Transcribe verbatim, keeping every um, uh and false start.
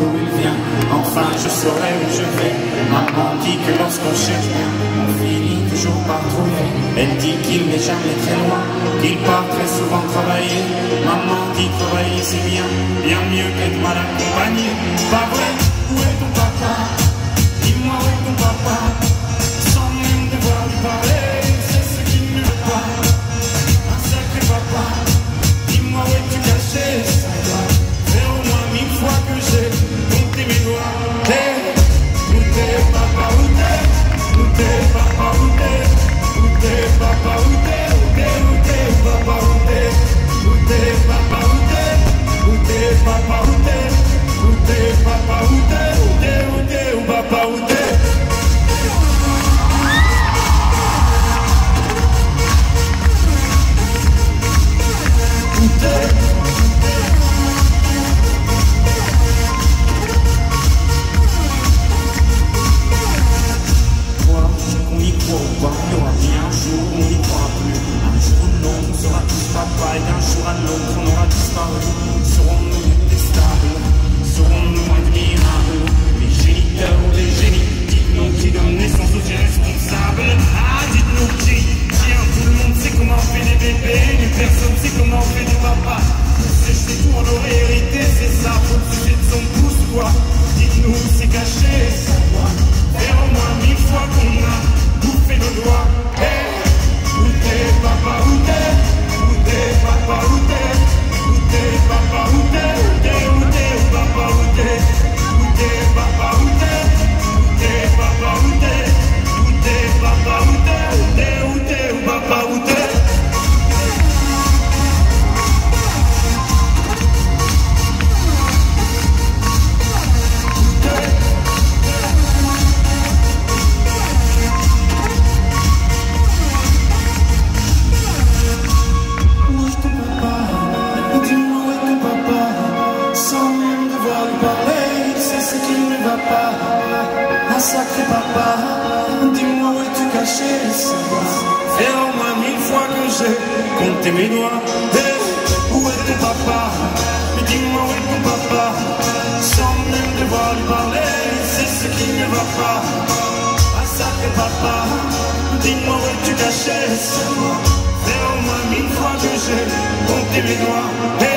d'où il vient. Enfin je saurai où je vais. Maman dit que lorsqu'on cherche bien, on finit toujours par trouver. Elle dit qu'il n'est jamais très loin, qu'il part très souvent travailler. Maman dit travailler c'est bien, bien mieux qu'être mal accompagné. Pas vrai? Où est ton papa? Dis-moi où est ton papa? Sans même devoir lui parler, c'est ce qu'il ne veut pas. Un sacré papa, dis-moi où es-tu caché? Ça doit faire au moins mille fois que j'ai compté mes doigts. Hey, où t'es papa, où t'es? Où t'es papa, où t'es? Où t'es papa, où t'es? Où t'es, où t'es, papa, où t'es? Où t'es papa, où t'es? Où t'es papa, où t'es? Où t'es papa, où t'es? Où t'es, où t'es, où papa, où t'es? Sacré papa, dis-moi où es-tu caché? Ça va faire au moins mille fois que j'ai compté mes doigts. Hey, où est ton papa? Dis-moi où est ton papa? Sans même devoir lui parler, c'est ce qui ne va pas. Ah sacré papa, dis-moi où es-tu caché? Ça va faire au moins mille fois que j'ai compté mes doigts. Hey,